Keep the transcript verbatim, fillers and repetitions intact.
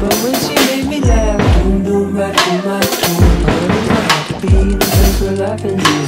But when she made me laugh, boom, boom, right in my tune. I don't know how to be the place where life ends.